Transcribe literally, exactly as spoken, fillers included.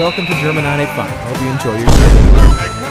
welcome to Jerma nine eighty-five. I hope you enjoy your stay.